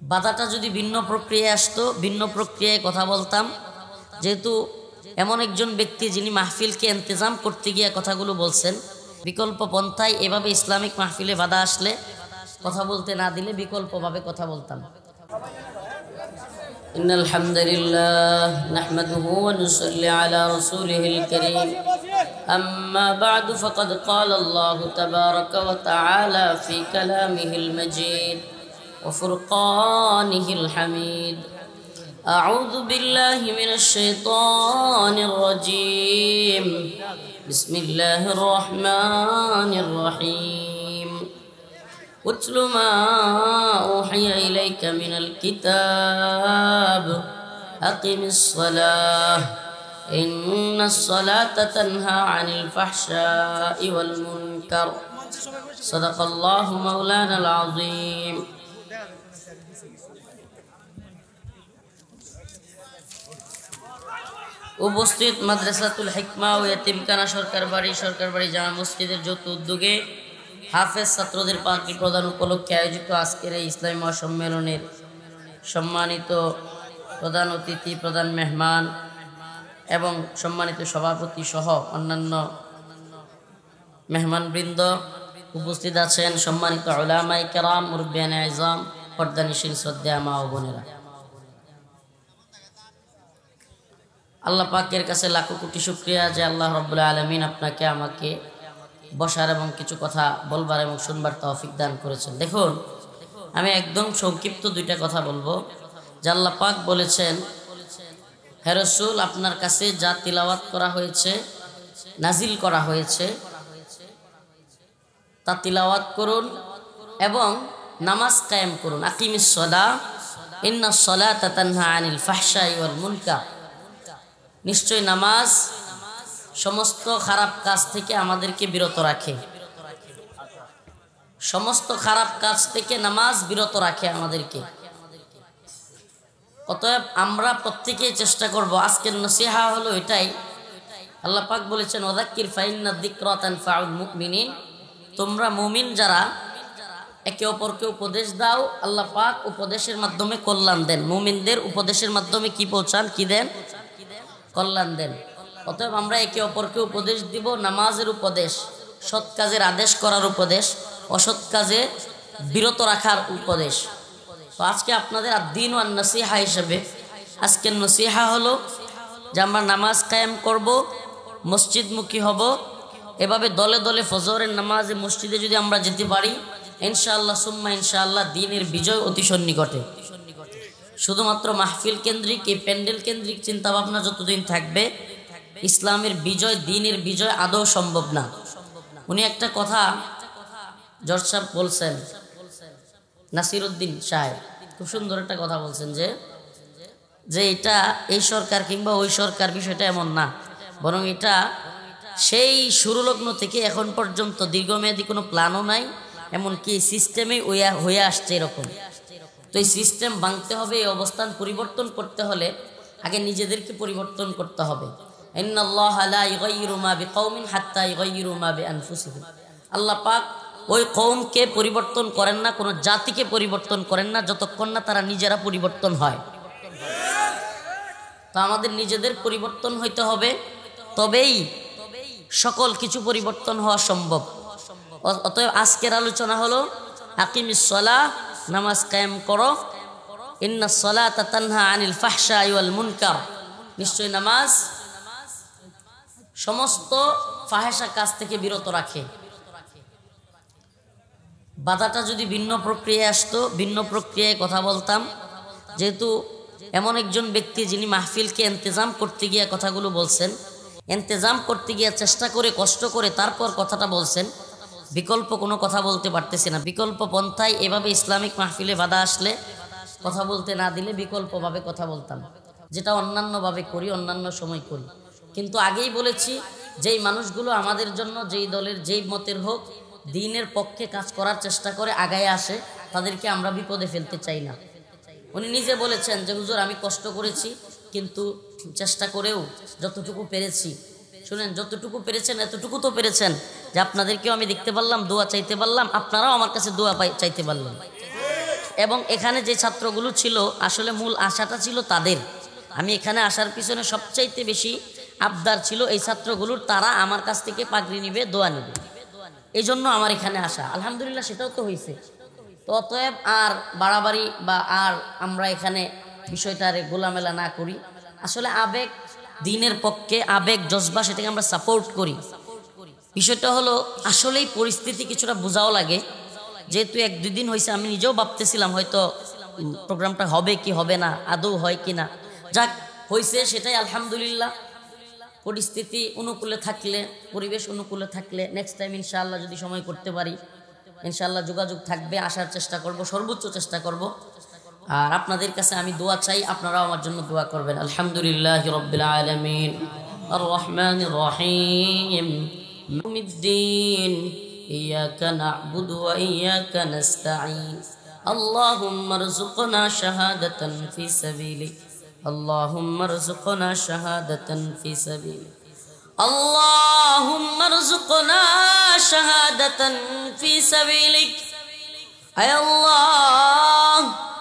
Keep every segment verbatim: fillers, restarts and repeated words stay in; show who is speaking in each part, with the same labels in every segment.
Speaker 1: বাধাটা যদি ভিন্ন প্রক্রিয়ায় আসতো, ভিন্ন প্রক্রিয়ায় কথা বলতাম। যেহেতু এমন একজন ব্যক্তি যিনি মাহফিলকে ইন্তজাম করতে গিয়ে কথাগুলো বলছেন, বিকল্প পন্থায় এভাবে ইসলামিক মাহফিলে বাধা আসলে কথা বলতে না দিলে বিকল্পভাবে কথা বলতাম। ইন্নাল হামদুলিল্লাহ নাহমাদুহু ওয়া নুসাল্লি আলা রাসূলিহিল কারীম। আম্মা বা'দু ফাকাদ ক্বালা আল্লাহু তাবারাকা ওয়া তাআলা ফি কালামিহিল মাজিদ ওয়া ফুরকানিহিল হামিদ। আউযু বিল্লাহি মিনাশ শাইতানির রাজীম। বিসমিল্লাহির রহমানির রহিম। উতলু মা উহিয়া ইলাইকা মিনাল কিতাব আকিমিস সালাহ ইন্নাস সালাতা তানহা আনিল ফাহশাই ওয়াল মুনকার। সাদাকাল্লাহু মাওলানাল আযীম। উপস্থিত মাদ্রাসাতুল হিকমা ও ইয়াতিমখানা সরকার বাড়ি সরকার বাড়ি জামা মসজিদের যৌথ উদ্যোগে হাফেজ ছাত্রদের পাখি প্রদান উপলক্ষে আয়োজিত আজকের এই ইসলামী মহাসম্মেলনের সম্মানিত প্রধান অতিথি, প্রধান মেহমান এবং সম্মানিত সভাপতি সহ অন্যান্য মেহমানবৃন্দ উপস্থিত আছেন। সম্মানিত উলামায়ে কেরাম, মুরব্বিয়ানে আযম, পর্দানিশীল শ্রদ্ধেয় মা ও বোনেরা, আল্লাহ পাকের কাছে লাখো কোটি শুকরিয়া যে আল্লাহ রাব্বুল আলামিন আপনাকে আমাকে বসার এবং কিছু কথা বলবার এবং শুনবার তৌফিক দান করেছেন। দেখুন, আমি একদম সংক্ষিপ্ত দুইটা কথা বলবো। যে আল্লাহ পাক বলেছেন, হে রাসূল, আপনার কাছে যা তিলাওয়াত করা হয়েছে, নাজিল করা হয়েছে, তা তিলাওয়াত করুন এবং নামাজ কায়েম করুন। আকিমিস সালাহ ইন্নাস সালাতা তানহা আনিল ফাহশাই ওয়াল মুনকার। নিশ্চয় নামাজ সমস্ত খারাপ কাজ থেকে আমাদেরকে বিরত রাখে। সমস্ত খারাপ কাজ থেকে নামাজ বিরত রাখে আমাদেরকে। অতএব আমরা প্রত্যেকেই চেষ্টা করব। আজকের নসিহা হলো এটাই। আল্লাহ পাক বলেছেন, ওয়াযাক্কির ফাইন্না যিকরা তানফাউল মুমিনিন। তোমরা মুমিন যারা, একে অপরকে উপদেশ দাও। আল্লাহ পাক উপদেশের মাধ্যমে কল্যাণ দেন। মুমিনদের উপদেশের মাধ্যমে কি পৌঁছান, কি দেন? কল্যাণ দেন। অতএব আমরা একে অপরকে উপদেশ দিব। নামাজের উপদেশ, সৎ কাজের আদেশ করার উপদেশ, অসৎ কাজে বিরত রাখার উপদেশ। তো আজকে আপনাদের আদ-দীন ওয়ান নসিহা হিসেবে আজকের নসিহা হলো যে আমরা নামাজ কায়েম করব, মসজিদমুখী হব। এভাবে দলে দলে ফজরের নামাজে মসজিদে যদি আমরা যেতে পারি, ইনশাআল্লাহ সুম্মা ইনশাআল্লাহ দ্বীনের বিজয় অতি সন্নিকটে। শুধুমাত্র মাহফিল কেন্দ্রিক, এই প্যান্ডেল কেন্দ্রিক চিন্তা ভাবনা যতদিন থাকবে, ইসলামের বিজয়, দ্বীনের বিজয় আদৌ সম্ভব না। উনি একটা কথা জজ সাহেব বলছেন, নাসিরউদ্দিন সাহেব খুব সুন্দর একটা কথা বলছেন যে যে এটা এই সরকার কিংবা ওই সরকার, বিষয়টা এমন না, বরং এটা সেই শুরুলগ্ন থেকে এখন পর্যন্ত দীর্ঘমেয়াদী কোনো প্ল্যানও নাই, এমনকি সিস্টেমে হয়ে আসছে এরকম। তো এই সিস্টেম ভাঙতে হবে, এই অবস্থান পরিবর্তন করতে হলে আগে নিজেদেরকে পরিবর্তন করতে হবে। ইন্নাল্লাহা লা ইউগাইয়িরু মা বিকাউমিন হাত্তা ইউগাইয়িরু মা বিআনফুসিহিম। আল্লাহ পাক ওই কওমকে পরিবর্তন করেন না, কোনো জাতিকে পরিবর্তন করেন না যতক্ষণ না তারা নিজেরা পরিবর্তন হয়। তো আমাদের নিজেদের পরিবর্তন হইতে হবে, তবেই সকল কিছু পরিবর্তন হওয়া সম্ভব। অতএব আজকের আলোচনা হলো আকিমিস সালাহ, নামাজ কায়েম করো। ইন্নাস সালাতা তানহা আনিল ফাহশাই ওয়াল মুনকার। নিশ্চয় নামাজ সমস্ত ফাহেসা কাজ থেকে বিরত রাখে। বাধাটা যদি ভিন্ন প্রক্রিয়ায় আসতো, ভিন্ন প্রক্রিয়ায় কথা বলতাম। যেহেতু এমন একজন ব্যক্তি যিনি মাহফিলকে ইন্তজাম করতে গিয়ে কথাগুলো বলছেন, ইন্তজাম করতে গিয়ে চেষ্টা করে, কষ্ট করে তারপর কথাটা বলছেন, বিকল্প কোনো কথা বলতে পারতেছি না। বিকল্প পন্থায় এভাবে ইসলামিক মাহফিলে বাধা আসলে কথা বলতে না দিলে বিকল্পভাবে কথা বলতাম, যেটা অন্যান্যভাবে করি, অন্যান্য সময় করি। কিন্তু আগেই বলেছি, যেই মানুষগুলো আমাদের জন্য, যেই দলের, যেই মতের হোক, দ্বীনের পক্ষে কাজ করার চেষ্টা করে আগায় আসে, তাদেরকে আমরা বিপদে ফেলতে চাই না। উনি নিজে বলেছেন যে হুজুর, আমি কষ্ট করেছি, কিন্তু চেষ্টা করেও যতটুকু পেরেছি, শুনেন, যতটুকু পেরেছেন এতটুকু তো পেরেছেন যে আপনাদেরকেও আমি দেখতে পারলাম, দোয়া চাইতে পারলাম, আপনারাও আমার কাছে দোয়া চাইতে পারলেন। এবং এখানে যে ছাত্রগুলো ছিল আসলে মূল আশাটা ছিল তাদের, আমি এখানে আসার পিছনে সবচাইতে বেশি আবদার ছিল এই ছাত্রগুলোর, তারা আমার কাছ থেকে পাগড়ি নিবে, দোয়া নিবে, এই জন্য আমার এখানে আসা। আলহামদুলিল্লাহ সেটাও তো হয়েছে। তো অতএব আর বাড়াবাড়ি বা আর আমরা এখানে বিষয়টারে গোলামেলা না করি। আসলে আবেগ দিনের পক্ষে, আবেগ জজবা সেটাকে আমরা সাপোর্ট করি। বিষয়টা হলো আসলেই পরিস্থিতি কিছুটা বোঝাও লাগে। যেহেতু এক দুই দিন হয়েছে, আমি নিজেও ভাবতেছিলাম হয়তো প্রোগ্রামটা হবে কি হবে না, আদৌ হয় কি না। যাক হয়েছে, সেটাই আলহামদুলিল্লাহ। পরিস্থিতি অনুকূলে থাকলে, পরিবেশ অনুকূলে থাকলে নেক্সট টাইম ইনশাআল্লাহ যদি সময় করতে পারি ইনশাআল্লাহ যোগাযোগ থাকবে, আসার চেষ্টা করব, সর্বোচ্চ চেষ্টা করব। আর আপনাদের কাছে আমি দোয়া চাই, আপনারাও আমার জন্য দোয়া করবেন। আলহামদুলিল্লাহি রাব্বিল আলামিন আর রহমানির রহিম মিদ্দিন ইয়াকা না'বুদু ওয়া ইয়াকা নাস্তাঈন আল্লাহুম্মা রযুকনা শাহাদাতান ফি সাবিলিক اللهم ارزقنا شهادة في سبيلك اللهم ارزقنا شهادة في سبيلك আয় আল্লাহ,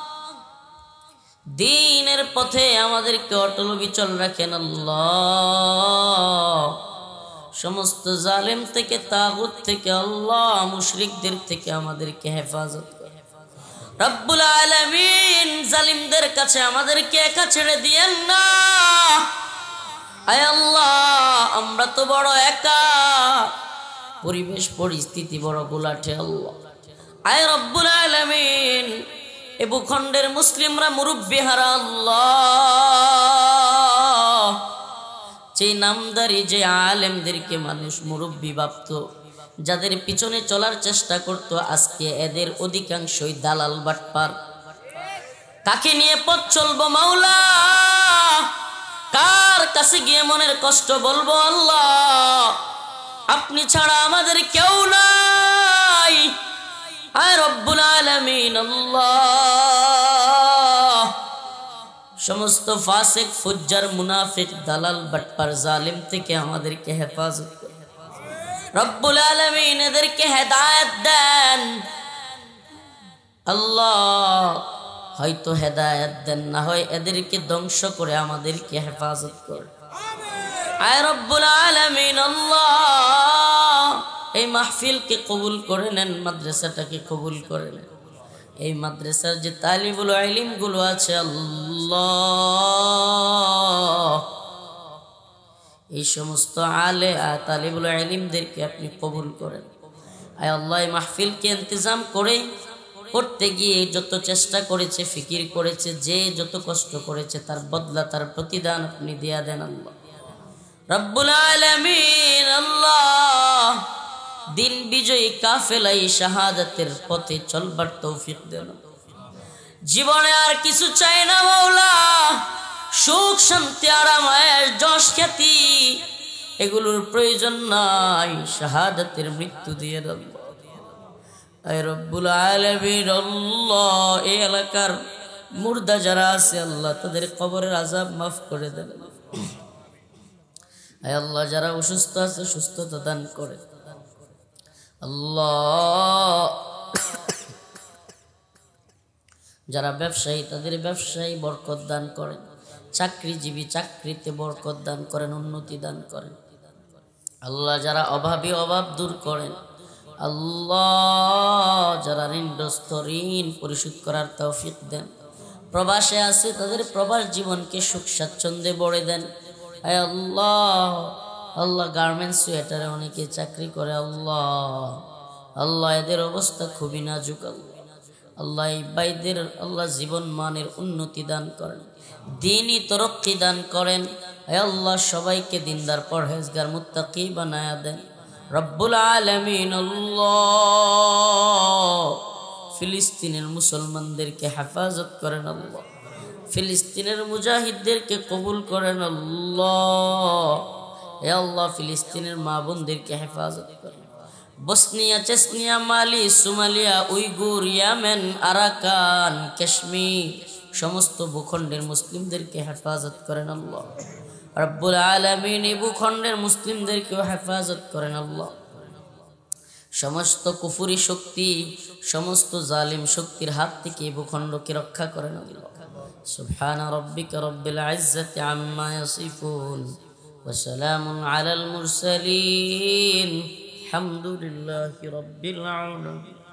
Speaker 1: দ্বীনের পথে আমাদেরকে অটল বিচল রাখেন আল্লাহ। সমস্ত জালেম থেকে, তাগুত থেকে, আল্লাহ মুশরিকদের থেকে আমাদেরকে হেফাজত করেন রব্বুল আলামিন। জালিমদের কাছে আমাদেরকে একা ছেড়ে দিয়েন না আয় আল্লাহ। আমরা তো বড় একা, পরিবেশ পরিস্থিতি বড় গোলাটে আল্লাহ। আয় রব্বুল আলামিন, এ ভূখণ্ডের মুসলিমরা মুরব্বি হারা আল্লাহ। যে নামদারি, যে আলেমদেরকে মানুষ মুরব্বি ভাবত, যাদের পিছনে চলার চেষ্টা করত, আজকে এদের অধিকাংশই দালাল বাটপার। কাকে নিয়ে পথ চলবো মাওলা? কার কাছে গিয়ে মনের কষ্ট বলবো আল্লাহ? আপনি ছাড়া আমাদের কেউ নাই আয় রব্বুল আলামিন আল্লাহ। সমস্ত ফাসিক, ফুজ্জার, মুনাফিক, দালাল বাটপার, জালিম থেকে আমাদেরকে হেফাজত করুন রব্বুল আলামিন। এদেরকে হেদায়েত দেন আল্লাহ। হয়তো হেদায়েত দেন, না হয় এদেরকে ধ্বংস করে আমাদেরকে হেফাজত করুন আয় রব্বুল আলামিন আল্লাহ। এই মাহফিলকে কবুল করে নেন, মাদ্রাসাটাকে কবুল করে নেন। এই মাদ্রাসার যে তালিবুল ইলম গুলো আছে আল্লাহ, এই সমস্ত আলে তালিবুল ইলমদেরকে আপনি কবুল করেন আয় আল্লাহ। এই মাহফিলকে ইন্তজাম করে করতে গিয়ে যত চেষ্টা করেছে, ফিকির করেছে, যে যত কষ্ট করেছে, তার বদলা, তার প্রতিদান আপনি দিয়া দেন আল্লাহ রব্বুল আলামিন আল্লাহ। দিন বিজয়ী কাফেলাই শাহাদাতের পথে চলবার তৌফিক দেন। জীবনে আর কিছু চাই না মাওলা, সুখ শান্তি আরাম আয়েশ যশ খ্যাতি এগুলোর প্রয়োজন নাই, শাহাদাতের মৃত্যু দিয়ে দেন আয় রব্বুল আলামিন আল্লাহ। এই এলাকার মুর্দা যারা আছে আল্লাহ, তাদের কবরের আযাব মাফ করে দেন আয় আল্লাহ। যারা অসুস্থ আছে সুস্থতা দান করে আল্লাহ। যারা ব্যবসায়ী, তাদের ব্যবসায়ী বরকত দান করেন। চাকরিজীবী, চাকরিতে বরকত দান করেন, উন্নতি দান করেন আল্লাহ। যারা অভাবী, অভাব দূর করেন আল্লাহ। যারা ঋণগ্রস্ত, ঋণ পরিশোধ করার তৌফিক দেন। প্রবাসে আছে, তাদের প্রবাস জীবনকে সুখ স্বাচ্ছন্দ্যে ভরে দেন আয় আল্লাহ। আল্লাহ গার্মেন্টস, সোয়েটারে অনেকে চাকরি করে আল্লাহ। আল্লাহ এদের অবস্থা খুবই নাজুক আল্লাহ। আল্লাহ এই ভাইদের আল্লাহ জীবন মানের উন্নতি দান করেন, দ্বীনি তরক্কি দান করেন আয় আল্লাহ। সবাইকে দিনদার, পরহেজগার, মুত্তাকি বানায়া দেন রব্বুল আলামিন আল্লাহ। ফিলিস্তিনের মুসলমানদেরকে হেফাজত করেন আল্লাহ। ফিলিস্তিনের মুজাহিদদেরকে কবুল করেন আল্লাহ। হে আল্লাহ, ফিলিস্তিনের মা বোনদেরকে হেফাজত করেন। Bosnia, Chechnya, Mali, Somalia, Uyghur, Yemen, Arakan, Kashmir সমস্ত ভূখণ্ডের মুসলিমদেরকে হেফাজত করেন আল্লাহ রব্বুল আলামিন। এই ভূখণ্ডের মুসলিমদেরকেও হেফাজত করেন আল্লাহ। সমস্ত কুফুরি শক্তি, সমস্ত জালিম শক্তির হাত থেকে ভূখণ্ডকে রক্ষা করেন আল্লাহ। সুবহান রাব্বিকা রাব্বিল ইজ্জাতি আম্মা ইয়াসিফুন ওয়া সালামুন আলাল মুরসালিন, আলহামদুলিল্লাহি রাব্বিল আলামিন।